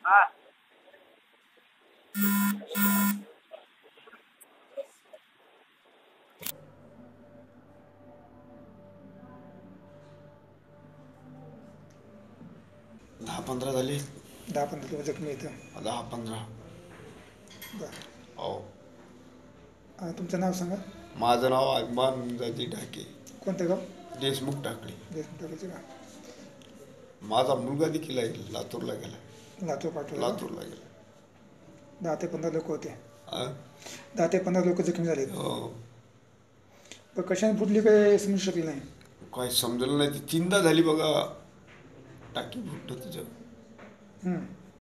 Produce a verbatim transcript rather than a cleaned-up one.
दहा पंधरा झाले. दहा पंधरा लोक जखमी इथं. दहा पंधरा. बरं. हो. अं, तुमचं नाव सांगा. माझं नाव अभिमान जाती ढाके. कोणतं गाव? देशमुख टाकळी. देशमुख टाकायचं का? माझा मुलगा देखील आहे, लातूरला गेला. लातूर पाठवलं. लातूरला गेला. दहा ते पंधरा लोक होते. हा? दहा ते पंधरा लोक जखमी झाले. हो. पण कशाने फुटली काही समजू शकले नाही. काही समजलं नाही. ती तीनदा झाली बघा टाकी फुटलं तिच्यावर. हम्म.